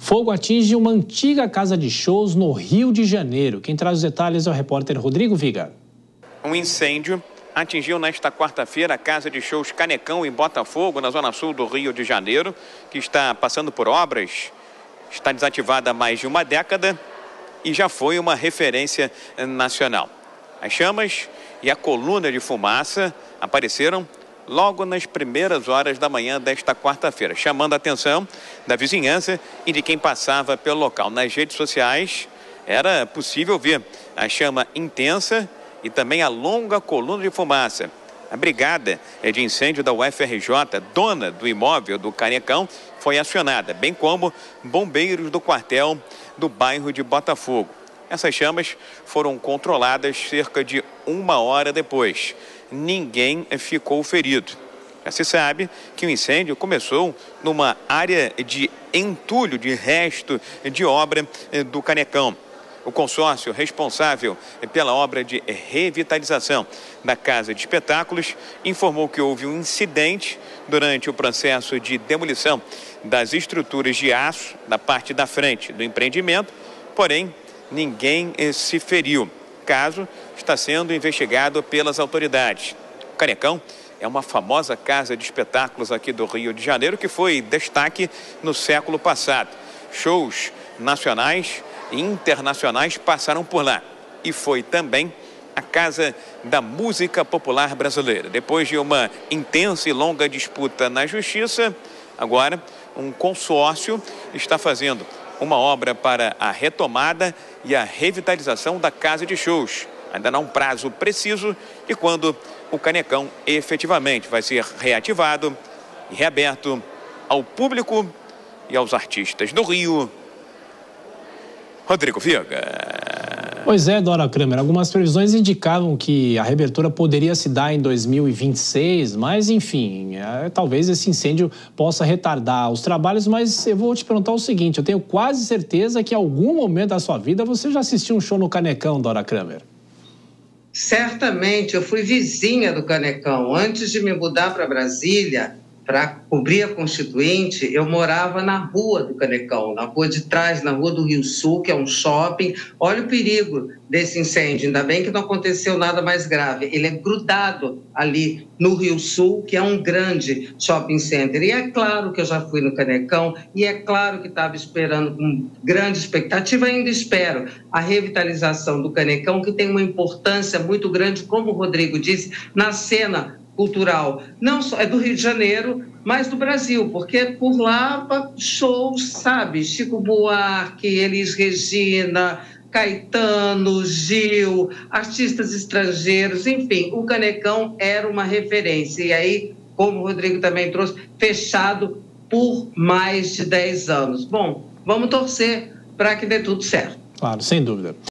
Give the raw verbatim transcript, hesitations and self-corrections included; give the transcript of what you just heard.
Fogo atinge uma antiga casa de shows no Rio de Janeiro. Quem traz os detalhes é o repórter Rodrigo Viga. Um incêndio atingiu nesta quarta-feira a casa de shows Canecão, em Botafogo, na zona sul do Rio de Janeiro, que está passando por obras, está desativada há mais de uma década e já foi uma referência nacional. As chamas e a coluna de fumaça apareceram logo nas primeiras horas da manhã desta quarta-feira, chamando a atenção da vizinhança e de quem passava pelo local. Nas redes sociais era possível ver a chama intensa e também a longa coluna de fumaça. A brigada de incêndio da U F R J, dona do imóvel do Canecão, foi acionada, bem como bombeiros do quartel do bairro de Botafogo. Essas chamas foram controladas cerca de uma hora depois. Ninguém ficou ferido. Já se sabe que o incêndio começou numa área de entulho de resto de obra do Canecão. O consórcio responsável pela obra de revitalização da Casa de Espetáculos informou que houve um incidente durante o processo de demolição das estruturas de aço da parte da frente do empreendimento, porém ninguém se feriu. O caso está sendo investigado pelas autoridades. O Canecão é uma famosa casa de espetáculos aqui do Rio de Janeiro que foi destaque no século passado. Shows nacionais e internacionais passaram por lá. E foi também a casa da música popular brasileira. Depois de uma intensa e longa disputa na justiça, agora um consórcio está fazendo uma obra para a retomada e a revitalização da casa de shows. Ainda não há um prazo preciso de quando o Canecão efetivamente vai ser reativado e reaberto ao público e aos artistas do Rio. Rodrigo Viga. Pois é, Dora Kramer, algumas previsões indicavam que a reabertura poderia se dar em dois mil e vinte e seis, mas enfim, é, talvez esse incêndio possa retardar os trabalhos, mas eu vou te perguntar o seguinte, eu tenho quase certeza que em algum momento da sua vida você já assistiu um show no Canecão, Dora Kramer. Certamente, eu fui vizinha do Canecão. Antes de me mudar para Brasília, para cobrir a Constituinte, eu morava na rua do Canecão, na rua de trás, na rua do Rio Sul, que é um shopping. Olha o perigo desse incêndio, ainda bem que não aconteceu nada mais grave. Ele é grudado ali no Rio Sul, que é um grande shopping center. E é claro que eu já fui no Canecão, e é claro que estava esperando com grande expectativa, ainda espero, a revitalização do Canecão, que tem uma importância muito grande, como o Rodrigo disse, na cena cultural, não só é do Rio de Janeiro, mas do Brasil, porque por lá shows, sabe, Chico Buarque, Elis Regina, Caetano, Gil, artistas estrangeiros, enfim, o Canecão era uma referência, e aí, como o Rodrigo também trouxe, fechado por mais de dez anos. Bom, vamos torcer para que dê tudo certo. Claro, sem dúvida.